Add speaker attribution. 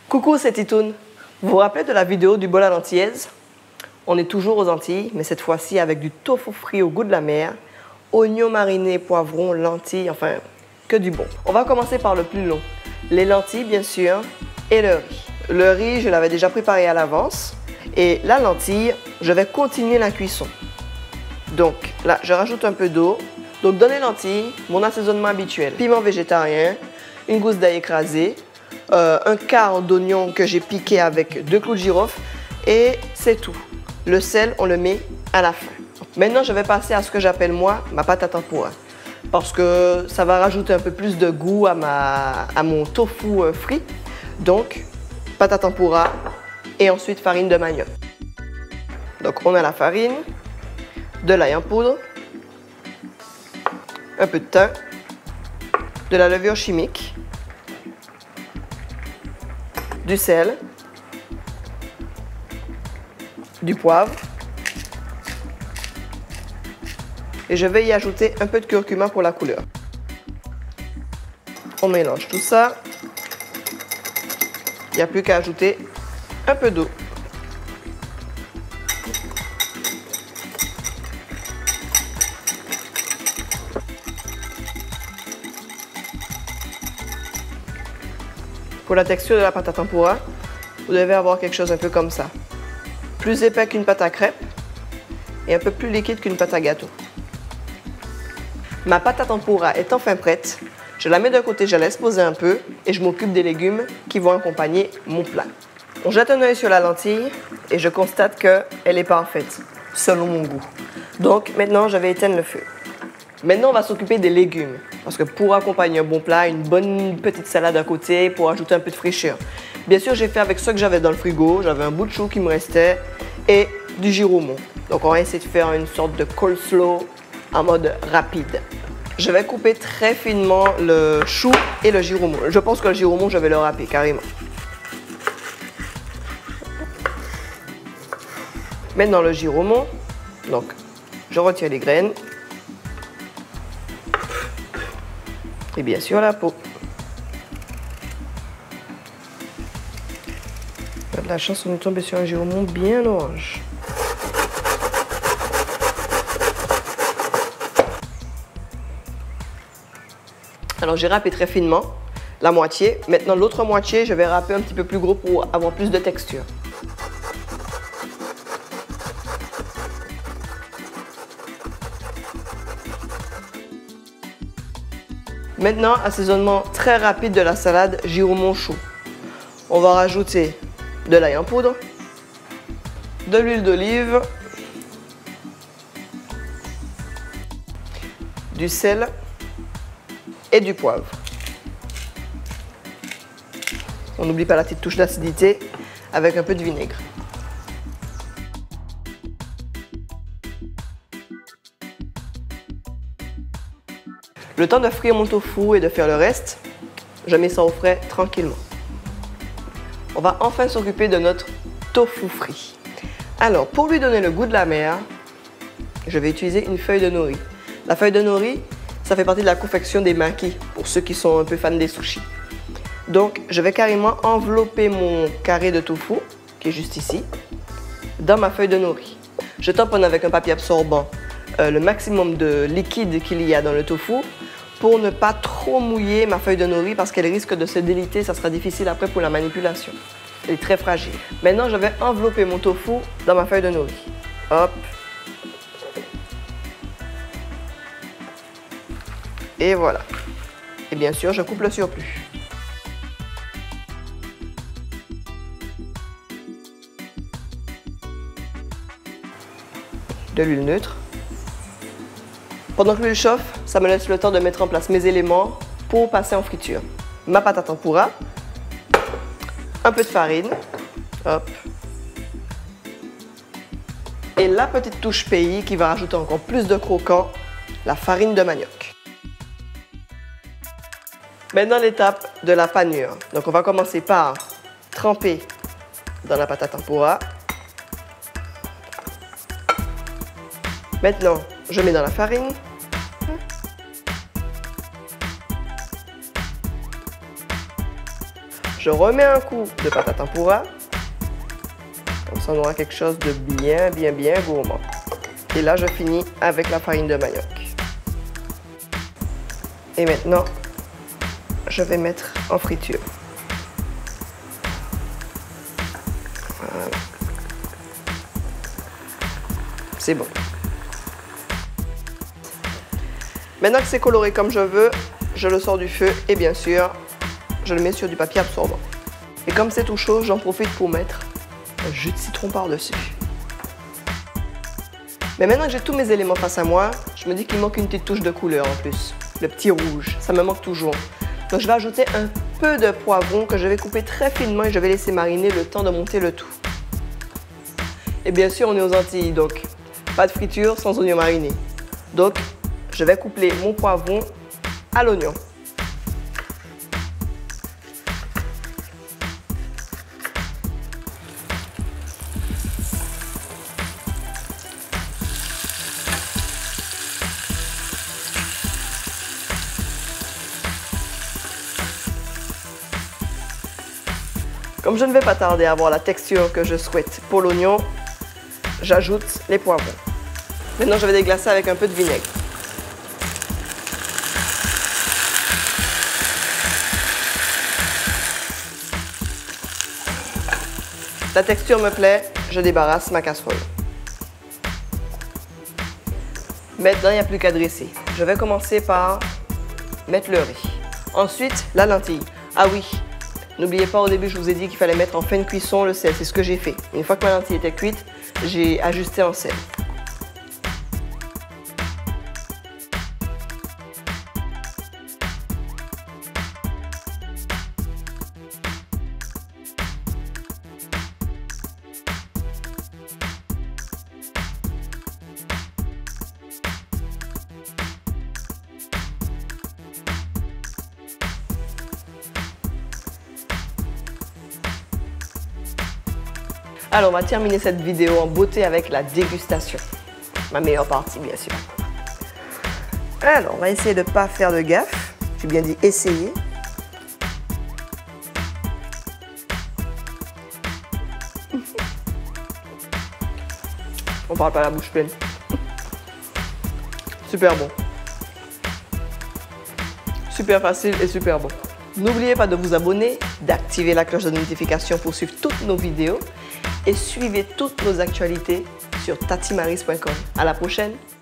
Speaker 1: Coucou, c'est Titoune. Vous vous rappelez de la vidéo du bol à l'antillaise? On est toujours aux Antilles, mais cette fois-ci avec du tofu frit au goût de la mer, oignons marinés, poivrons, lentilles, enfin, que du bon. On va commencer par le plus long. Les lentilles, bien sûr, et le riz. Le riz, je l'avais déjà préparé à l'avance. Et la lentille, je vais continuer la cuisson. Donc là, je rajoute un peu d'eau. Donc dans les lentilles, mon assaisonnement habituel. Piment végétarien, une gousse d'ail écrasée, un quart d'oignon que j'ai piqué avec 2 clous de girofle et c'est tout. Le sel, on le met à la fin. Maintenant, je vais passer à ce que j'appelle moi ma pâte à tempura parce que ça va rajouter un peu plus de goût à mon tofu frit. Donc, pâte à tempura et ensuite farine de manioc. Donc, on a la farine, de l'ail en poudre, un peu de thym, de la levure chimique, du sel, du poivre et je vais y ajouter un peu de curcuma pour la couleur. On mélange tout ça. Il n'y a plus qu'à ajouter un peu d'eau. Pour la texture de la pâte à tempura, vous devez avoir quelque chose un peu comme ça. Plus épais qu'une pâte à crêpes et un peu plus liquide qu'une pâte à gâteau. Ma pâte à tempura est enfin prête. Je la mets d'un côté, je la laisse poser un peu et je m'occupe des légumes qui vont accompagner mon plat. On jette un œil sur la lentille et je constate qu'elle est parfaite, selon mon goût. Donc maintenant, je vais éteindre le feu. Maintenant, on va s'occuper des légumes. Parce que pour accompagner un bon plat, une bonne petite salade à côté pour ajouter un peu de fraîcheur. Bien sûr, j'ai fait avec ce que j'avais dans le frigo. J'avais un bout de chou qui me restait et du giraumon. Donc, on va essayer de faire une sorte de coleslaw en mode rapide. Je vais couper très finement le chou et le giraumon. Je pense que le giraumon, je vais le râper carrément. Maintenant, le giraumon. Donc, je retire les graines. Et bien sûr la peau. On a de la chance, on est tombé sur un giraumon bien orange. Alors j'ai râpé très finement la moitié. Maintenant l'autre moitié, je vais râper un petit peu plus gros pour avoir plus de texture. Maintenant, assaisonnement très rapide de la salade giraumon chou. On va rajouter de l'ail en poudre, de l'huile d'olive, du sel et du poivre. On n'oublie pas la petite touche d'acidité avec un peu de vinaigre. Le temps de frire mon tofu et de faire le reste, je mets ça au frais tranquillement. On va enfin s'occuper de notre tofu frit. Alors, pour lui donner le goût de la mer, je vais utiliser une feuille de nori. La feuille de nori, ça fait partie de la confection des makis, pour ceux qui sont un peu fans des sushis. Donc, je vais carrément envelopper mon carré de tofu, qui est juste ici, dans ma feuille de nori. Je tamponne avec un papier absorbant le maximum de liquide qu'il y a dans le tofu pour ne pas trop mouiller ma feuille de nori parce qu'elle risque de se déliter, ça sera difficile après pour la manipulation. Elle est très fragile. Maintenant, je vais envelopper mon tofu dans ma feuille de nori. Hop. Et voilà. Et bien sûr, je coupe le surplus. De l'huile neutre. Pendant que l'huile chauffe, ça me laisse le temps de mettre en place mes éléments pour passer en friture. Ma pâte à tempura, un peu de farine, hop, et la petite touche pays qui va rajouter encore plus de croquant, la farine de manioc. Maintenant l'étape de la panure. Donc on va commencer par tremper dans la pâte à tempura. Maintenant, je mets dans la farine. Je remets un coup de pâte à tempura. Comme ça, on aura quelque chose de bien gourmand. Et là, je finis avec la farine de manioc. Et maintenant, je vais mettre en friture. Voilà. C'est bon. Maintenant que c'est coloré comme je veux, je le sors du feu et bien sûr, je le mets sur du papier absorbant. Et comme c'est tout chaud, j'en profite pour mettre un jus de citron par-dessus. Mais maintenant que j'ai tous mes éléments face à moi, je me dis qu'il manque une petite touche de couleur en plus. Le petit rouge, ça me manque toujours. Donc je vais ajouter un peu de poivron que je vais couper très finement et je vais laisser mariner le temps de monter le tout. Et bien sûr, on est aux Antilles, donc pas de friture sans oignon mariné. Donc, je vais coupler mon poivron à l'oignon. Comme je ne vais pas tarder à avoir la texture que je souhaite pour l'oignon, j'ajoute les poivrons. Maintenant, je vais déglacer avec un peu de vinaigre. La texture me plaît, je débarrasse ma casserole. Maintenant, il n'y a plus qu'à dresser. Je vais commencer par mettre le riz. Ensuite, la lentille. Ah oui, n'oubliez pas, au début, je vous ai dit qu'il fallait mettre en fin de cuisson le sel. C'est ce que j'ai fait. Une fois que ma lentille était cuite, j'ai ajusté en sel. Alors, on va terminer cette vidéo en beauté avec la dégustation. Ma meilleure partie, bien sûr. Alors, on va essayer de ne pas faire de gaffe. J'ai bien dit essayer. On parle pas la bouche pleine. Super bon. Super facile et super bon. N'oubliez pas de vous abonner, d'activer la cloche de notification pour suivre toutes nos vidéos et suivez toutes nos actualités sur tatimaris.com. À la prochaine!